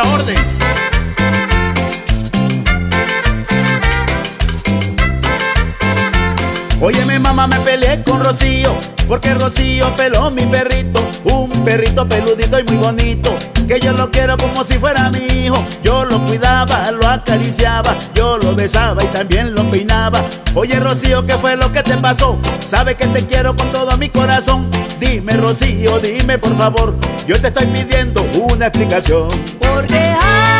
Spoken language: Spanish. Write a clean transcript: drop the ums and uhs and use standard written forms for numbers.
orden. Óyeme mamá, me peleé con Rocío, porque Rocío peló mi perrito. Un perrito peludito y muy bonito, que yo lo quiero como si fuera mi hijo. Yo lo cuidaba, lo acariciaba, yo lo besaba y también lo peinaba. Oye Rocío, ¿qué fue lo que te pasó? Sabes que te quiero con todo mi corazón. Dime Rocío, dime por favor, yo te estoy pidiendo una explicación. Porque